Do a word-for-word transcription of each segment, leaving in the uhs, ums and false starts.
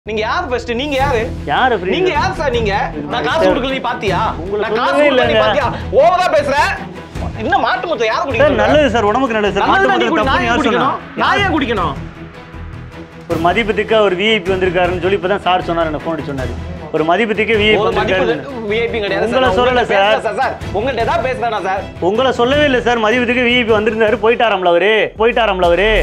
நீங்க யார் ஃபர்ஸ்ட் நீங்க யாரு யாரு ஃப்ரீ நீங்க யார் சார் நீங்க நான் காசு கொடுக்கல நீ பாத்தியா நான் காசு கொடுக்கல நீ பாத்தியா ஓவரா பேசுற என்ன மாட்டு முத்த யார் குடிக்கணும் சார் நல்லது சார் உடம்புக்கு நல்லது சார் மாட்டு முத்த தப்பு யார் சொன்னா நான் ஏன் குடிக்கணும் ஒரு மதிப்புக்கு ஒரு விஐபி வந்திருக்காருன்னு சொல்லி இப்பதான் சார் சொன்னாரு என்ன ஃபோன் அடி சொன்னாரு ஒரு மதிப்புக்கு விஐபி வந்திருக்காரு விஐபி கிடையாது உங்களை சொல்லல சார் சார் உங்கள்ட்ட ஏதா பேசுறானா சார் உங்களை சொல்லவே இல்ல சார் மதிப்புக்கு விஐபி வந்திருந்தாரு போயிட்டாராம்ல அவரு போயிட்டாராம்ல அவரு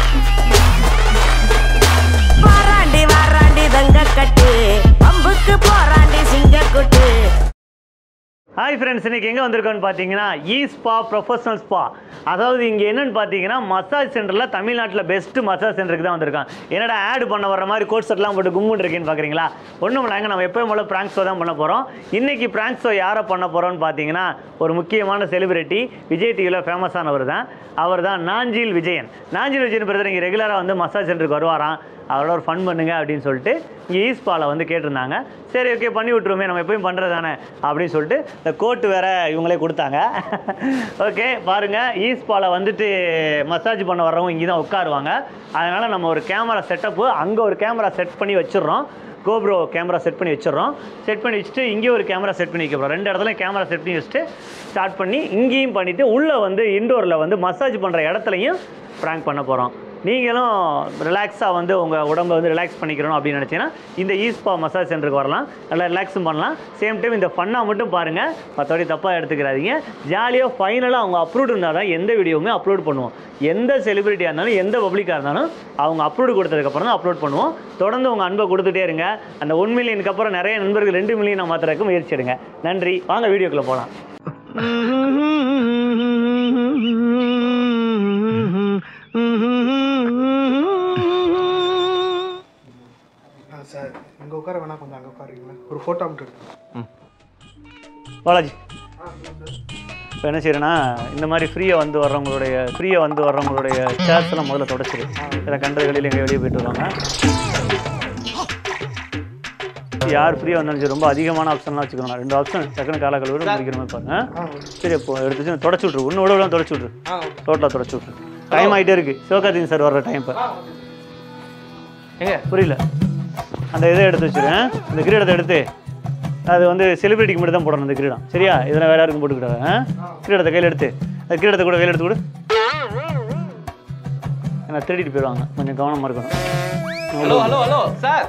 ஹாய் ஃப்ரெண்ட்ஸ், இன்னைக்கு எங்கே வந்திருக்கோன்னு பார்த்தீங்கன்னா ஈ ஸ்பா ப்ரொஃபஷனல் ஸ்பா. அதாவது இங்கே என்னென்னு பார்த்தீங்கன்னா மசாஜ் சென்டரில் தமிழ்நாட்டில் பெஸ்ட்டு மசாஜ் சென்டருக்கு தான் வந்திருக்கான். என்னடா ஆட் பண்ண வர மாதிரி கோட் செட்லாம் போட்டு கும்முன்னு இருக்கேன்னு பார்க்குறீங்களா? ஒன்றும் நாங்கள் நம்ம எப்போயும் போல ப்ராங்க் ஷோ தான் பண்ண போகிறோம். இன்றைக்கி ப்ராங்க் ஷோ யாரை பண்ண போகிறோன்னு பார்த்தீங்கன்னா ஒரு முக்கியமான செலிபிரிட்டி, விஜய் டிவியில் ஃபேமஸானவர் தான். அவர் தான் நாஞ்சில் விஜயன். நாஞ்சில் விஜயன் பிரதர் இங்கே ரெகுலராக வந்து மசாஜ் சென்டருக்கு வருவாராம். அவரோட ஒரு ஃபன் பண்ணுங்க அப்படின்னு சொல்லிட்டு இங்கே ஈஸ்பாவில் வந்து கேட்டிருந்தாங்க. சரி ஓகே பண்ணி விட்ருவோமே, நம்ம எப்பயும் பண்ணுறது தானே அப்படின்னு சொல்லிட்டு இந்த கோட்டு வேறு இவங்களே கொடுத்தாங்க. ஓகே பாருங்கள், ஈஸ்பாவில் வந்துட்டு மசாஜ் பண்ண வர்றவங்க இங்கே தான் உட்காருவாங்க. அதனால் நம்ம ஒரு கேமரா செட்டப்பு அங்கே ஒரு கேமரா செட் பண்ணி வச்சிடுறோம். கோப்ரோ கேமரா செட் பண்ணி வச்சிடறோம். செட் பண்ணி வச்சுட்டு இங்கே ஒரு கேமரா செட் பண்ணி வைக்கிறோம். ரெண்டு இடத்துல கேமரா செட் பண்ணி வச்சுட்டு ஸ்டார்ட் பண்ணி இங்கேயும் பண்ணிவிட்டு உள்ளே வந்து இன்டோரில் வந்து மசாஜ் பண்ணுற இடத்துலையும் ப்ராங்க் பண்ண போகிறோம். நீங்களும் ரிலாக்ஸாக வந்து உங்கள் உடம்பை வந்து ரிலாக்ஸ் பண்ணிக்கிறணும் அப்படின்னு நினச்சிங்கன்னா இந்த ஈஸ்பா மசாஜ் சென்டருக்கு வரலாம். நல்லா ரிலாக்ஸும் பண்ணலாம். சேம் டைம் இந்த ஃபன்னாக மட்டும் பாருங்கள், மற்றபடி தப்பாக எடுத்துக்கிறாதீங்க. ஜாலியாக ஃபைனலாக அவங்க அப்லோட் இருந்தால் தான் எந்த வீடியோவுமே அப்லோட் பண்ணுவோம். எந்த செலிபிரிட்டியாக இருந்தாலும் எந்த பப்ளிக்காக இருந்தாலும் அவங்க அப்லோடு கொடுத்ததுக்கப்புறம் தான் அப்லோட் பண்ணுவோம். தொடர்ந்து உங்கள் அன்பை கொடுத்துட்டே இருங்க. அந்த ஒன் மில்லியனுக்கு அப்புறம் நிறைய நண்பர்கள் ரெண்டு மில்லியன் மாத்திரக்கு முயற்சி எடுங்க. நன்றி. வாங்க வீடியோக்குள்ளே போகலாம். சார் இங்கே உட்கார வேணா, கொஞ்சம் அங்கே உட்காருங்களா? ஒரு ஃபோட்டோ மட்டும் எடுக்கணும். பாலாஜி இப்போ என்ன செய்யறேன்னா, இந்த மாதிரி ஃப்ரீயாக வந்து வர்றவங்களுடைய ஃப்ரீயாக வந்து வர்றவங்களுடைய சேர்ஸ் எல்லாம் முதல்ல தொடச்சிடு. இதில் கண்டதுகளில் எங்கே வெளியே போயிட்டு வருவாங்க. யார் ஃப்ரீயாக வந்தாலும் சரி ரொம்ப அதிகமான ஆப்ஷன்லாம் வச்சுக்கோங்க. ரெண்டு ஆப்ஷன் டக்குனு கால கழுவி முடிக்கிற மாதிரி பாருங்க. சரி அப்போ எடுத்து தொடச்சி விட்ரு. ஒன்று விட தொடச்சி விட்ரு. டோட்டலாக தொடச்சி விட்ரு. டைம் ஆகிட்டே இருக்குது. சிவகார்த்திகேயன் சார் வர்ற டைம் இப்போ எங்க புரியல. அந்த இதை எடுத்து வச்சுருக்கேன். இந்த கிரீடத்தை எடுத்து அது வந்து செலிபிரிட்டிக்கு மட்டும் தான் போடணும். இந்த கிரீடம் சரியா? இதெல்லாம் வேறு யாருக்கும் போட்டுக்கிட்டாங்க. கிரீடத்தை கையில் எடுத்து அந்த கிரீடத்தை கூட கையில் எடுத்து கொடு. ஏன்னா திருடிட்டு போயிடுவாங்க, கொஞ்சம் கவனமாக இருக்கணும். ஹலோ ஹலோ ஹலோ சார்,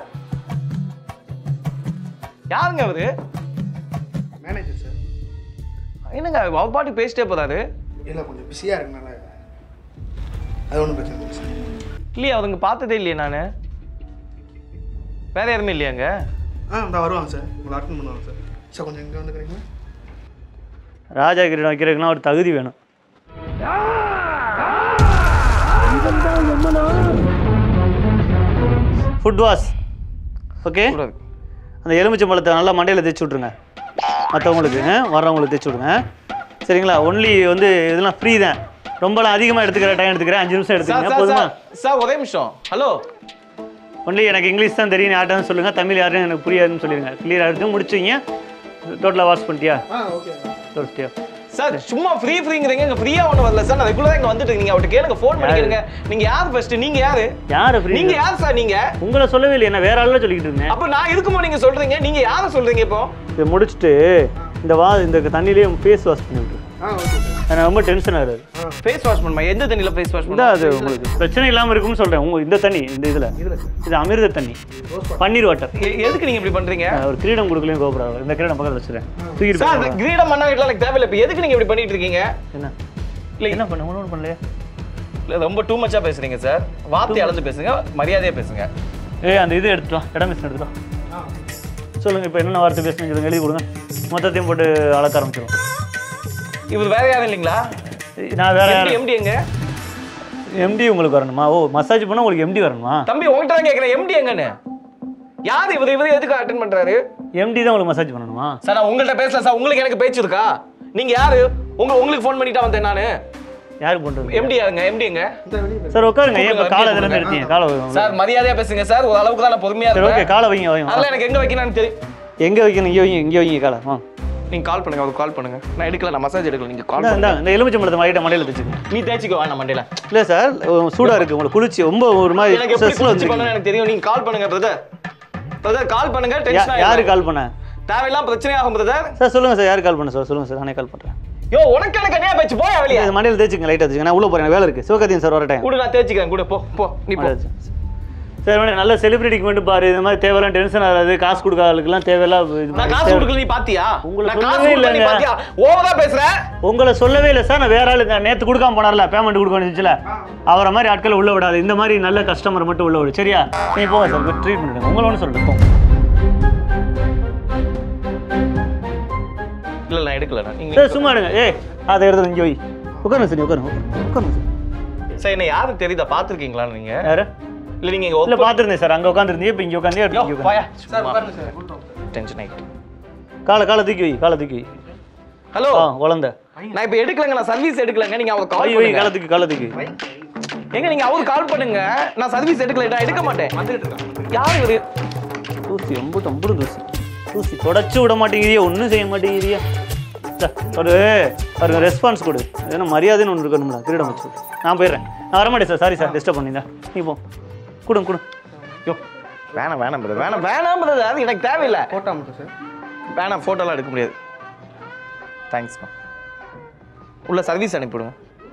யாருங்க அவரு? Manager sir. என்னங்க அவர் பாட்டுக்கு பேசிட்டே போறாரு? இல்லை கொஞ்சம் பிஸியாக இருக்குனால அது ஒன்றும் பிரச்சனை இல்லை சார். இல்லையா அவருங்க பார்த்ததே இல்லையே நான். வேற யாருமே இல்லையாங்க? ஆ இந்த வருவாங்க சார், உங்களை அட்டன் பண்ணுவாங்க சார். சார் கொஞ்சம் இங்கே வந்துக்கிறீங்களா? ராஜா கிரீடம் வைக்கிறதுக்குன்னா ஒரு தகுதி வேணும். Foot wash okay. அந்த எலுமிச்சை பழத்தை நல்லா மண்டையில் தேய்ச்சி விட்ருங்க. மற்றவங்களுக்கு வர்றவங்களுக்கு தேய்ச்சி விடுங்க சரிங்களா? ஒன்லி வந்து இதெல்லாம் ஃப்ரீ தான். ரொம்பலாம் அதிகமாக எடுத்துக்கிற டைம் எடுத்துக்கிறேன். அஞ்சு நிமிஷம் எடுத்துக்கிறேன் போதுமா? சார் ஒரே நிமிஷம். ஹலோ ஒன்லி எனக்கு இங்கிலீஷ் தான் தெரியும், யார்ட்டான்னு சொல்லுங்கள். தமிழ் யாரும் எனக்கு புரியாதுன்னு சொல்லிடுங்க. கிளியராக எடுத்து முடிச்சிங்க. டோட்டலாக வாஷ் பண்ணிட்டியா? ஆ ஓகே தொடச்சிட்டியா? சார் சும்மா ஃப்ரீ ஃப்ரீங்கிறீங்க. இங்கே ஃப்ரீயாக ஒன்றும் வரல சார். நான் ரெகுலராக இங்கே வந்துட்டு இருக்கீங்க. அவர்கிட்ட கேளுங்க, ஃபோன் பண்ணிக்கிறீங்க. நீங்கள் யார் ஃபர்ஸ்ட்? நீங்கள் யாரு? யார் ஃப்ரீ? நீங்கள் யார் சார்? நீங்கள் உங்களை சொல்லவே இல்லை, என்ன வேற ஆளும் சொல்லிக்கிட்டு இருந்தேன். அப்போ நான் இருக்குமோ நீங்கள் சொல்கிறீங்க? நீங்கள் யாரை சொல்கிறீங்க இப்போ? இதை முடிச்சுட்டு இந்த வா இந்த தண்ணியிலேயே ஃபேஸ் வாஷ் பண்ணி விட்டுரு. ஆ ஓகே சார். எனக்கு ரொம்ப டென்ஷன் ஆகுது. ஃபேஸ் வாஷ் பண்ணுமா? எந்த தண்ணியில் ஃபேஸ் வாஷ் பண்ணா அது உங்களுக்கு பிரச்சனை இல்லாமல் இருக்கும்னு சொல்கிறேன். உங்க இந்த தண்ணி இந்த இதில் இது அமிர்த தண்ணி, பன்னீர் வாட்டர். எதுக்கு நீங்கள் இப்படி பண்ணுறீங்க? ஒரு கிரீடம் கொடுக்கலையும் கோபுரம். இந்த கிரீடம் பக்கத்தில் வச்சுருக்கேன். சார் இந்த கிரீடம் பண்ணா வீட்டில் எனக்கு தேவையில்லை. இப்போ எதுக்கு நீங்கள் இப்படி பண்ணிட்டு இருக்கீங்க? என்ன இல்லை என்ன பண்ண ஒன்றும் பண்ணலையா? இல்லை ரொம்ப டூ மச்சாக பேசுகிறீங்க சார். வார்த்தை அளந்து பேசுங்க, மரியாதையாக பேசுங்க. ஏய் அந்த இது எடுத்துட்டோம், இடம் மிஷின் எடுத்துட்டோம். சொல்லுங்கள் இப்போ என்னென்ன வார்த்தை பேசணும்னு சொல்லுங்கள், எழுதி கொடுங்க. மொத்தத்தையும் போட்டு அளக்க ஆரம்பிச்சிடும். இவர் வேற யாரும் இல்லைங்களா? நான் வேற யாரும். எம்டி எங்க? எம்டி உங்களுக்கு வரணுமா? ஓ மசாஜ் பண்ணா உங்களுக்கு எம்டி வரணுமா? தம்பி உங்ககிட்ட தான் கேட்குறேன், எம்டி எங்கன்னு. யார் இவர்? இவர் எதுக்கு அட்டென்ட் பண்றாரு? எம்டி தான் உங்களுக்கு மசாஜ் பண்ணணுமா? சார் நான் உங்கள்கிட்ட பேசல சார். உங்களுக்கு எனக்கு பேச்சு இருக்கா? நீங்க யாரு? உங்க உங்களுக்கு ஃபோன் பண்ணிட்டா வந்தேன் நானு. யாருக்கு பண்றது? எம்டி யாருங்க? எம்டி எங்க? சார் உட்காருங்க. ஏன் இப்ப காலை இதெல்லாம் எடுத்தீங்க? காலை சார் மரியாதையா பேசுங்க சார். ஒரு அளவுக்கு தான் நான் பொறுமையா இருக்கேன். ஓகே காலை வைங்க வைங்க. அதெல்லாம் எனக்கு எங்க வைக்கணும்னு தெரியும். எங்க வைக்கணும்? இங்க வைங்க, இங்க வைங்க காலை. வா நீங்க கால் பண்ணுங்க, அவருக்கு கால் பண்ணுங்க. நான் எடுக்கல, நான் மசாஜ் எடுக்கல. நீங்க கால் பண்ணுங்க. இந்த எலுமிச்சை பழத்தை மாட்டிட்ட மண்டையில தேய்ச்சுங்க. நீ தேய்ச்சிக்கோ வேணாம் மண்டையில. இல்ல சார் சூடா இருக்கு உங்களுக்கு, குளிர்ச்சி ரொம்ப ஒரு மாதிரி எனக்கு எப்படி குளிர்ச்சி பண்ணனும் எனக்கு தெரியும். நீங்க கால் பண்ணுங்க பிரதர். பிரதர் கால் பண்ணுங்க டென்ஷன் ஆயிடும் யாரு கால் பண்ண தேவையில்லாம பிரச்சனை ஆகும் பிரதர் சார் சொல்லுங்க சார் யாரு கால் பண்ண சார் சொல்லுங்க சார் நானே கால் பண்றேன் யோ உனக்கு எனக்கு என்ன பேச்சு போய் வெளிய மண்டையில தேய்ச்சுங்க லைட்டா தேய்ச்சுங்க நான் உள்ள போறேன் வேலை இருக்கு சிவகார்த்திகேயன் சார் வர டைம் கூட நான் தேய்ச்சிக்கிறேன் கூட போ போ நீ போ சார் மேடம் நல்ல செலிபிரிட்டிக்கு மட்டும் பாரு இந்த மாதிரி தேவையில்லாம் டென்ஷன் ஆகாது காசு கொடுக்காததுக்கெல்லாம் தேவையில்லாம் நான் காசு கொடுக்கல நீ பாத்தியா உங்களை சொல்லவே இல்ல நீ பாத்தியா ஓவரா பேசுற உங்களை சொல்லவே இல்ல சார் நான் வேற ஆளு நேத்து கொடுக்காம போனார்ல பேமெண்ட் கொடுக்க வேண்டியதுல அவரை மாதிரி ஆட்களை உள்ள விடாது இந்த மாதிரி நல்ல கஸ்டமர் மட்டும் உள்ள விடு சரியா நீ போங்க சார் ட்ரீட் பண்ணுங்க உங்களை ஒன்று சொல்லுங்க போங்க இல்ல நான் எடுக்கல நீங்க சார் சும்மா எடுங்க ஏய் அதை எடுத்து இங்கே போய் உட்காருங்க சார் உட்காருங்க உட்காருங்க சார் சார் என்ன யாரும் தெரியுதா பாத்துருக்கீங்களா நீங்க யாரு இல்ல நீங்க இல்ல பாத்துருந்தேன் சார் அங்க உட்காந்துருந்தீங்க இப்போ இங்க உட்காந்து யோ போயா சார் உட்காருங்க சார் டென்ஷன் ஆயிட்டு கால கால தூக்கி வை கால தூக்கி வை ஹலோ ஆ குழந்தை நான் இப்போ எடுக்கலங்க நான் சர்வீஸ் எடுக்கலங்க நீங்க அவருக்கு கால் வை பண்ணுங்க கால தூக்கி கால தூக்கி எங்க நீங்க அவருக்கு கால் பண்ணுங்க நான் சர்வீஸ் எடுக்கல நான் எடுக்க மாட்டேன் வந்துட்டு இருக்கேன் யார் இவரு தூசி ரொம்ப தம்புடு தூசி தூசி தொடச்சு விட மாட்டேங்கிறியா ஒன்றும் செய்ய மாட்டேங்கிறியா ஒரு ஒரு ரெஸ்பான்ஸ் கொடு ஏன்னா மரியாதைன்னு ஒன்று இருக்கணும்ல கிரீடம் வச்சு நான் போயிடுறேன் நான் வரமாட்டேன் சார் சாரி சார் டிஸ்டர்ப் பண்ணியிருந்தேன் நீ போ கொடுங்க கொடு யோ வேணாம் வேணாம் பிரதர் வேணாம் வேணாம் பிரதர் அது எனக்கு தேவையில்லை ஃபோட்டோ மட்டும் சார் வேணாம் ஃபோட்டோலாம் எடுக்க முடியாது தேங்க்ஸ்ப்பா உள்ள சர்வீஸ் அனுப்பிவிடுங்க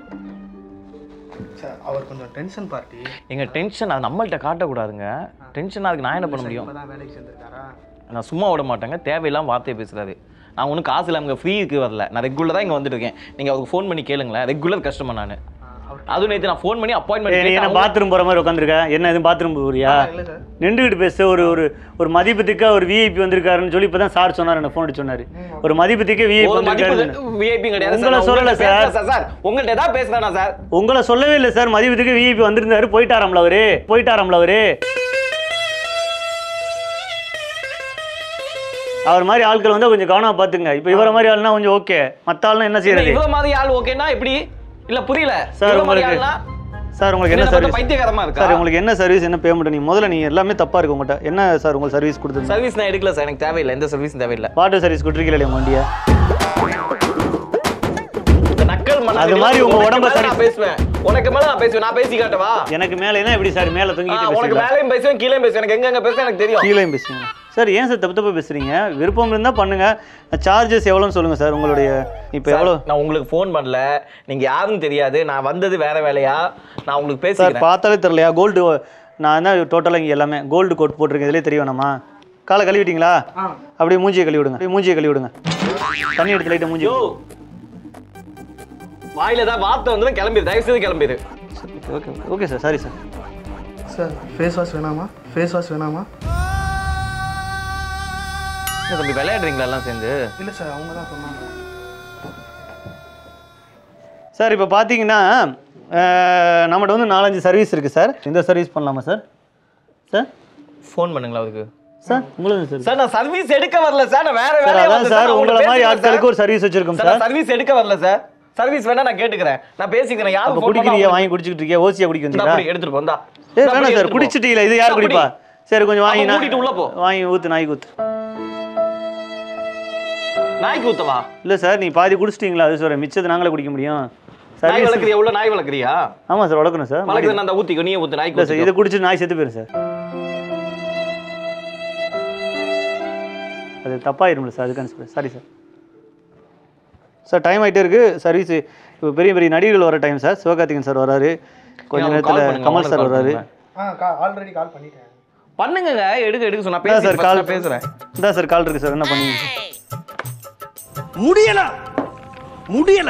சார் அவர் கொஞ்சம் டென்ஷன் பார்ட்டி எங்க டென்ஷன் அது நம்மள்ட்ட காட்டக்கூடாதுங்க டென்ஷன் அதுக்கு நான் என்ன பண்ண முடியும் வேலைக்கு சேர்ந்துருக்காரா நான் சும்மா விட மாட்டேங்க தேவையில்லாம வார்த்தையை பேசுறாரு நான் ஒன்றும் காசு இல்லாமல் ஃப்ரீக்கு வரல நான் ரெகுலராக இங்கே வந்துட்டு இருக்கேன் நீங்கள் அவருக்கு ஃபோன் பண்ணி கேளுங்களேன் ரெகுலர் கஸ்டமர் நான் அதுவும் நேற்று நான் ஃபோன் பண்ணி அப்பாயின்மெண்ட் என்ன பாத்ரூம் போகிற மாதிரி உட்காந்துருக்கேன் என்ன எதுவும் பாத்ரூம் போறியா நின்றுக்கிட்டு பேச ஒரு ஒரு ஒரு மதிப்பத்துக்கு ஒரு விஐபி வந்திருக்காருன்னு சொல்லி இப்போ தான் சார் சொன்னார் என்ன ஃபோன் அடிச்சு சொன்னார் ஒரு மதிப்பத்துக்கு விஐபி வந்திருக்காரு விஐபி கிடையாது உங்களை சொல்லலை சார் சார் உங்கள்கிட்ட ஏதாவது பேசுகிறேன்னா சார் உங்களை சொல்லவே இல்லை சார் மதிப்பத்துக்கு விஐபி வந்திருந்தாரு போயிட்டாராம்ல அவரு போயிட்டாராம்ல அவரு அவர் மாதிரி ஆட்கள் வந்து கொஞ்சம் கவனமா பாத்துங்க இப்போ இவர மாதிரி ஆள்னா கொஞ்சம் ஓகே மத்த ஆள்னா என்ன செய்யறது இவர மாதிரி ஆள் ஓகேனா எப்படி இல்ல புரியல சார் உங்களுக்கு சார் உங்களுக்கு என்ன சர்வீஸ் பைத்தியக்காரமா இருக்கா சார் உங்களுக்கு என்ன சர்வீஸ் என்ன பேமெண்ட் நீங்க முதல்ல நீங்க எல்லாமே தப்பா இருக்கு உங்கள்கிட்ட என்ன சார் உங்களுக்கு சர்வீஸ் கொடுத்து சர்வீஸ் நான் எடுக்கல சார் எனக்கு தேவையில்லை எந்த சர்வீஸ் தேவையில்லை வாட்டர் சர்வீஸ் கொடுத்துருக்கீங்களா வண்டியா நக்கல் மன அது மாதிரி உங்க உடம்ப சரி நான் பேசுவேன் உனக்கு மேல நான் பேசுவேன் நான் பேசி காட்டவா எனக்கு மேல என்ன எப்படி சார் மேல தொங்கிட்டு பேசுறீங்க உனக்கு மேலயும் பேசுவேன் கீழேயும் பேசுவேன் எனக்கு எங்க எங்க பேச எனக்கு தெரியும் கீழேயும் பேசுவீங்க சார் ஏன் சார் தப்பு தப்பு பேசுறீங்க விருப்பம் இருந்தா பண்ணுங்க சார்ஜஸ் எவ்வளோன்னு சொல்லுங்க சார் உங்களுடைய இப்போ எவ்வளோ நான் உங்களுக்கு ஃபோன் பண்ணல நீங்க யாருன்னு தெரியாது நான் வந்தது வேற வேலையா நான் உங்களுக்கு பேசுறேன் சார் பார்த்தாலே தெரியலையா கோல்டு நான் தான் டோட்டலாக இங்கே எல்லாமே கோல்டு கோட் போட்டிருக்கேன் இதுலேயே தெரியும் நம்ம காலை கழுவிட்டீங்களா அப்படியே மூஞ்சியை கழுவி விடுங்க அப்படியே மூஞ்சியை கழுவி விடுங்க தண்ணி எடுத்து லைட்டாக மூஞ்சி வாயில தான் வார்த்தை வந்து கிளம்பிடு தயவு செய்து கிளம்பிடு okay okay sir sorry sir sir face wash வேணாமா ஃபேஸ் வாஷ் வேணாமா என்ன தம்பி விளையாடுறீங்களா எல்லாம் சேர்ந்து இல்லை சார் அவங்க தான் சொன்னாங்க சார் இப்போ பார்த்தீங்கன்னா நம்மகிட்ட வந்து நாலஞ்சு சர்வீஸ் இருக்குது சார் இந்த சர்வீஸ் பண்ணலாமா சார் சார் ஃபோன் பண்ணுங்களா அதுக்கு சார் உங்களுக்கு சார் சார் நான் சர்வீஸ் எடுக்க வரல சார் நான் வேற வேலையா அதான் சார் உங்களை மாதிரி ஆட்களுக்கு ஒரு சர்வீஸ் வச்சிருக்கோம் சார் சர்வீஸ் எடுக்க வரல சார் சர்வீஸ் வேணா நான் கேட்டுக்கிறேன் நான் பேசிக்கிறேன் யாரு குடிக்கிறீங்க வாங்கி குடிச்சிட்டு இருக்கீங்க ஓசியா குடிக்க வந்தீங்களா எடுத்துட்டு போந்தா ஏய் வேணாம் சார் குடிச்சிட்டீங்களா இது யார் குடிப்பா சரி கொஞ்சம் வாங்கி நான் கூட்டிட்டு உள்ள போ வாங்கி ஊத்து நாய் ஊத்து நாய்க்கு ஊத்தவா இல்ல சார் நீ பாதி குடிச்சிட்டீங்களா அது சொல்றேன் மிச்சத்தை நாங்களே குடிக்க முடியும் நாய் வளர்க்குறியா உள்ள நாய் வளர்க்குறியா ஆமா சார் வளர்க்கணும் சார் வளர்க்குறது நான் அந்த ஊத்திக்கோ நீயே ஊத்து நாய்க்கு சார் இதை குடிச்சிட்டு நாய் செத்து போயிடும் சார் அது தப்பாயிரும்ல சார் அதுக்கான சாரி சார் சார் டைம் ஆகிட்டே இருக்கு சர்வீஸ் இப்போ பெரிய பெரிய நடிகர்கள் வர டைம் சார் சிவகார்த்திகேயன் சார் வராரு கொஞ்ச நேரத்தில் கமல் சார் வராரு ஆல்ரெடி கால் பண்ணிட்டேன் பண்ணுங்க எடுக்க எடுக்க சொன்னா பேச சார் கால் பேசுறேன் இதான் சார் கால் இருக்கு சார் என்ன பண்ணுங்க முடியல முடியல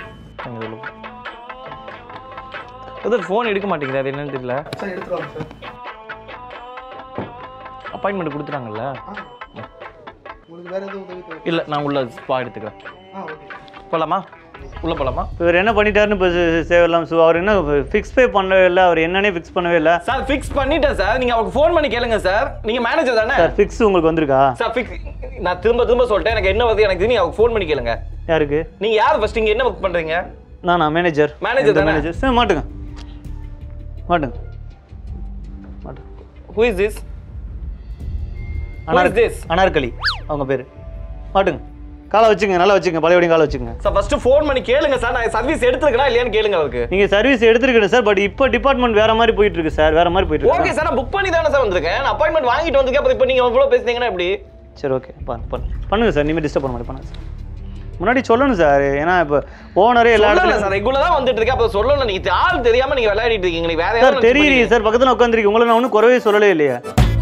சார் ஃபோன் எடுக்க மாட்டேங்கிறாரு என்னன்னு தெரியல சார் எடுத்துருவாங்க சார் அப்பாயின்மெண்ட் கொடுத்துட்டாங்கல்ல உங்களுக்கு வேற எதுவும் உதவி தேவை இல்ல நான் உள்ள ஸ்பா எடுத்துக்கிறேன் ஆ ஓகே போலாமா உள்ள போலாமா இவர் என்ன பண்ணிட்டாருன்னு இப்போ சேவலாம் ஸோ அவர் என்ன ஃபிக்ஸ் பே பண்ணவே இல்லை அவர் என்னன்னே ஃபிக்ஸ் பண்ணவே இல்லை சார் ஃபிக்ஸ் பண்ணிட்டேன் சார் நீங்க அவருக்கு ஃபோன் பண்ணி கேளுங்க சார் நீங்க மேனேஜர் தானே சார் ஃபிக்ஸ் உங்களுக்கு வந்திருக்கா சார் ஃபிக்ஸ் நான் திரும்ப திரும்ப சொல்லிட்டேன் எனக்கு என்ன வருது எனக்கு நீங்க அவருக்கு ஃபோன் பண்ணி கேளுங்க யாருக்கு நீங்க யார் ஃபர்ஸ்ட் இங்க என்ன ஒர்க் பண்றீங்க நானா மேனேஜர் மேனேஜர் தானே மேனேஜர் சார் மாட்டுங்க மாட்டுங்க மாட்டுங்க who is this who is this Anarkali அவங்க பேர் மாட்டுங்க காலை வச்சுங்க நல்லா வச்சுங்க பழையபடியும் காலை வச்சுங்க சார் ஃபர்ஸ்ட் ஃபோன் பண்ணி கேளுங்க சார் நான் சர்வீஸ் எடுத்துருக்கேனா இல்லையான்னு கேளுங்க அவருக்கு நீங்கள் சர்வீஸ் எடுத்துருக்கேன் சார் பட் இப்போ டிபார்ட்மெண்ட் வேற மாதிரி போயிட்டு இருக்கு சார் வேற மாதிரி போயிட்டு இருக்கு ஓகே சார் நான் புக் பண்ணி தானே சார் வந்திருக்கேன் நான் அப்பாயின்மெண்ட் வாங்கிட்டு வந்திருக்கேன் அப்புறம் இப்போ நீங்கள் எவ்வளோ பேசுனீங்கன்னா எப்படி சரி ஓகே பண்ணுங்க சார் இனிமேல் டிஸ்டர்ப் பண்ண மாதிரி பண்ணுங்க சார் முன்னாடி சொல்லணும் சார் ஏன்னா இப்போ ஓனரே எல்லா இடத்துல சார் ரெகுலரா வந்துட்டு இருக்கேன் அப்போ சொல்லணும் நீங்க ஆள் தெரியாம நீங்க விளையாடிட்டு இருக்கீங்க நீங்க வேற யாரும் தெரியுது சார் பக்கத்துல உட்காந்துருக்கு உங்களை நான் ஒன்றும் குறவே சொல்லவே இல்லையா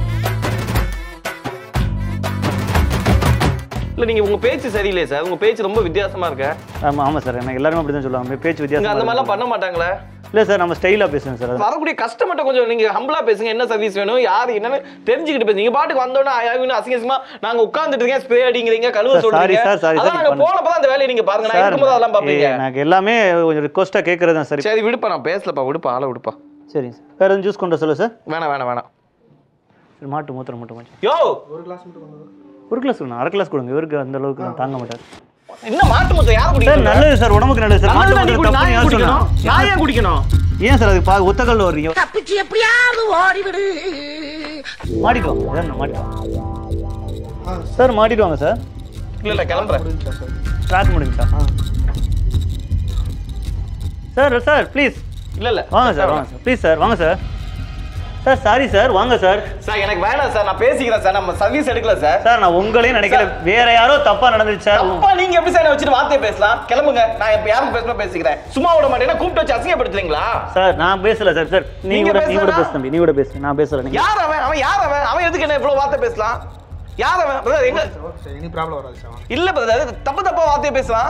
இல்ல நீங்க உங்க பேச்சு சரியில்லையே சார் உங்க பேச்சு ரொம்ப வித்தியாசமா இருக்கு ஆமா ஆமா சார் எனக்கு எல்லாரும் அப்படி தான் சொல்லுவாங்க பேச்சு வித்தியாசம் அந்த மாதிரிலாம் பண்ண மாட்டாங்களே இல்ல சார் நம்ம ஸ்டைலா பேசுறோம் சார் வரக்கூடிய கஸ்டமர்ட்ட கொஞ்சம் நீங்க ஹம்பிளா பேசுங்க என்ன சர்வீஸ் வேணும் யார் என்னன்னு தெரிஞ்சுக்கிட்டு பேசுங்க நீங்க பாட்டுக்கு வந்தோடனே ஆயாவின்னு அசிங்கமா நாங்க உட்கார்ந்துட்டு இருக்கேன் ஸ்ப்ரே அடிங்கறீங்க கழுவ சொல்றீங்க அதான் நாங்க போனப்ப அந்த வேலையை நீங்க பாருங்க நான் இருக்கும்போது அதெல்லாம் பாப்பீங்க எனக்கு எல்லாமே கொஞ்சம் ரிக்வெஸ்டா கேக்குறது தான் சார் சரி விடுப்பா நான் பேசலப்பா விடுப்பா ஆள விடுப்பா சரி சார் வேற எதுவும் ஜூஸ் கொண்டு சொல்ல சார் வேணாம் வேணாம் வேணாம் சரி மாட்டு மூத்திரம் மட்டும் கொஞ்சம் யோ ஒரு கிளாஸ் மட்டும் கொண்டு ஒரு கிளாஸ் கொடுங்க அரை கிளாஸ் கொடுங்க இவருக்கு அந்த அளவுக்கு நான் தாங்க மாட்டார் என்ன மாட்டு மூத்திரம் யார் குடிக்கணும் சார் நல்லது சார் உடம்புக்கு நல்லது சார் மாட்டு மூத்திரம் தப்பு யார் சொன்னா நான் ஏன் குடிக்கணும் ஏன் சார் அது பா ஒத்தக்கல்ல வர்றீங்க தப்பிச்சு எப்படியாவது ஓடி விடு மாட்டிடுவாங்க சார் நான் மாட்டிடுவாங்க சார் மாட்டிடுவாங்க சார் இல்ல இல்ல கிளம்புறேன் ட்ராக் முடிஞ்சா சார் சார் ப்ளீஸ் இல்ல இல்ல வாங்க சார் வாங்க சார் ப்ளீஸ் சார் வாங்க சார் சார் சாரி சார் வாங்க சார் சார் எனக்கு வேணாம் சார் நான் பேசிக்கிறேன் சார் நம்ம சர்வீஸ் எடுக்கல சார் சார் நான் உங்களையும் நினைக்கல வேற யாரோ தப்பா நடந்துச்சு சார் அப்பா நீங்க எப்படி சார் வச்சுட்டு வார்த்தையை பேசலாம் கிளம்புங்க நான் இப்ப யாருக்கு பேசணும் பேசிக்கிறேன் சும்மா விட மாட்டேன்னா கூப்பிட்டு வச்சு அசிங்கப்படுத்துறீங்களா சார் நான் பேசல சார் சார் நீங்க கூட நீங்க கூட பேச தம்பி நீ கூட பேசு நான் பேசல நீங்க யார் அவன் அவன் யார் அவன் அவன் எதுக்கு என்ன இவ்வளவு வார்த்தை பேசலாம் யார் அவன் பிரதர் எங்க எனி ப்ராப்ளம் வராது சார் இல்ல பிரதர் தப்பு தப்பா வார்த்தையை பேசலாம்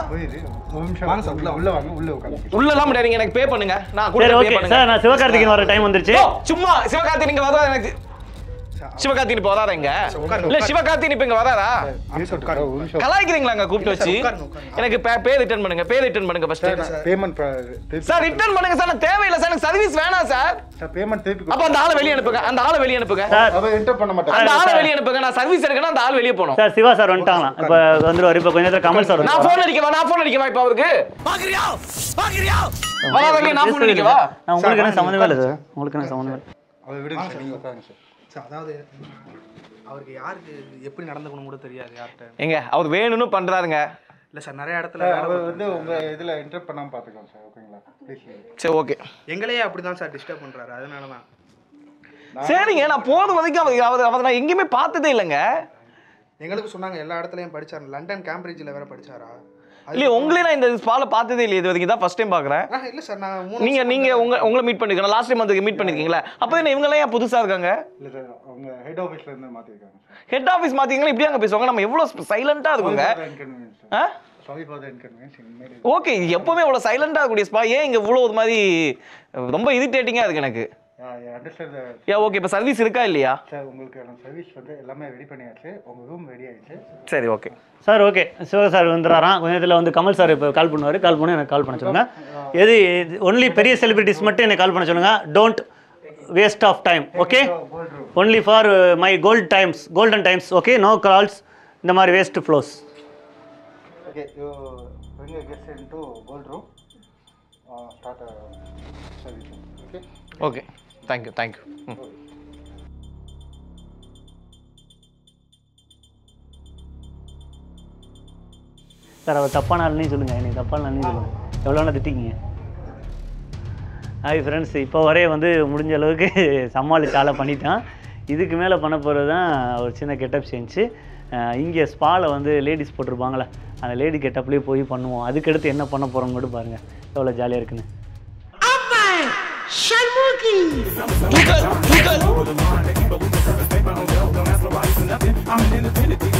உள்ள வாங்க உள்ள உட்காருங்க உள்ள எல்லாம் முடியாது நீங்க எனக்கு பே பண்ணுங்க நான் கூட சரி பே ஓகே பண்ணுங்க சார் நான் சிவகார்த்திகேயன் வர டைம் வந்துருச்சு சும்மா சிவகார்த்திகேயன் இங்க வராதா எனக்கு சிவகார்த்திகேயன் இப்ப வராதா இங்க இல்ல சிவகார்த்திகேயன் இப்ப இங்க வராதா கலாய்க்கிறீங்களா அங்க கூப்பிட்டு வச்சு எனக்கு பே ரிட்டர்ன் பண்ணுங்க பே ரிட்டர்ன் பண்ணுங்க ஃபர்ஸ்ட் பேமெண்ட் சார் ரிட்டர்ன் பண்ணுங்க சார் நான் தேவையில்லை சார் எனக்கு சர்வீஸ் வேணாம் சார் சார் பேமெண்ட் திருப்பி அப்ப அந்த ஆளை வெளிய அனுப்புங்க அந்த ஆளை வெளிய அனுப்புங்க அவ என்டர் பண்ண மாட்டாங்க அந்த ஆளை வெளிய அனுப்புங்க நான் சர்வீஸ் எடுக்கணும் அந்த ஆள் வெளிய போணும் சார் சிவா சார் வந்துட்டாங்க இப்ப வந்துருவாரு இப்ப கொஞ்ச நேரத்துல கமல் சார் நான் போன் அடிக்கவா நான் போன் அடிக்கவா இப்ப அவருக்கு பாக்குறியா பாக்குறியா வராதங்க நான் போன் அடிக்கவா நான் உங்களுக்கு என்ன சம்பந்தமே இல்ல சார் உங்களுக்கு என்ன சம்பந்தமே இல்ல அவ விடுங்க சார் நீங்க உட்காருங்க சார் சார் அதாவது அவருக்கு யாருக்கு எப்படி நடந்துக்கணும் கூட தெரியாது யார்கிட்ட எங்க அவர் வேணும்னு பண்றாருங்க இல்ல சார் நிறைய இடத்துல அவர் வந்து உங்க இதுல என்டர் பண்ணாம பாத்துக்கலாம் சார் ஓகேங்களா ப்ளீஸ் சரி ஓகே எங்களையே அப்படிதான் சார் டிஸ்டர்ப் பண்றாரு அதனால தான் சரிங்க நான் போன வரைக்கும் அவர் அவர் அவர் நான் எங்கேயுமே பார்த்ததே இல்லைங்க எங்களுக்கு சொன்னாங்க எல்லா இடத்துலயும் படிச்சாரு லண்டன் கேம்பிரிட்ஜ்ல வேற படிச்சாரா இல்ல உங்களே நான் இந்த ஸ்பால பார்த்ததே இல்லையே இது வரைக்கும் தான் ஃபர்ஸ்ட் டைம் பாக்குறேன் இல்ல சார் நான் மூணு நீங்க நீங்க உங்க உங்களை மீட் பண்ணிருக்கீங்க லாஸ்ட் டைம் வந்து மீட் பண்ணிருக்கீங்களா அப்ப என்ன இவங்க எல்லாம் ஏன் புதுசா இருக்காங்க இல்ல சார் அவங்க ஹெட் ஆபீஸ்ல இருந்து மாத்திருக்காங்க ஹெட் ஆபீஸ் மாத்தீங்கன்னா இப்படி அங்க பேசுவாங்க நம்ம எவ்வளவு சைலண்டா இருக்குங்க sorry for the inconvenience okay எப்பவுமே இவ்வளவு சைலண்டா இருக்கக்கூடிய ஸ்பா ஏன் இங்க இவ்வளவு ஒரு மாதிரி ரொம்ப இரிட்டேட்டிங்கா இருக்கு எனக்கு யா ஓகே இப்போ சர்வீஸ் இருக்கா இல்லையா சார் உங்களுக்கு சர்வீஸ் வந்து எல்லாமே ரெடி பண்ணியாச்சு உங்க ரூம் ரெடி ஆயிடுச்சு சரி okay sir okay Siva sir வந்துடுறாராம் கொஞ்ச நேரத்தில் வந்து கமல் சார் இப்போ கால் பண்ணுவார் கால் பண்ணி எனக்கு கால் பண்ண சொல்லுங்க எது ஒன்லி பெரிய செலிபிரிட்டிஸ் மட்டும் எனக்கு கால் பண்ண சொல்லுங்க don't waste of time okay only for my gold times golden times okay no calls இந்த மாதிரி waste flows okay you when you get into gold room uh, start a service okay okay thank you thank you sir அவர் தப்பான ஆளுன்னு சொல்லுங்கள் எனக்கு தப்பான ஆளுன்னு சொல்லுங்கள் எவ்வளோ நாள் திட்டிங்க ஹாய் ஃப்ரெண்ட்ஸ் இப்போ வரைய வந்து முடிஞ்ச அளவுக்கு சமாளித்து ஆளை பண்ணிட்டான் இதுக்கு மேலே பண்ண போகிறது தான் ஒரு சின்ன கெட்டப் சேஞ்சு இங்கே ஸ்பாவில் வந்து லேடிஸ் போட்டிருப்பாங்களே அந்த லேடி கெட்டப்லேயே போய் பண்ணுவோம் அதுக்கடுத்து என்ன பண்ண போகிறோம்னு மட்டும் பாருங்கள் எவ்வளோ ஜாலியாக இருக்குன்னு Shall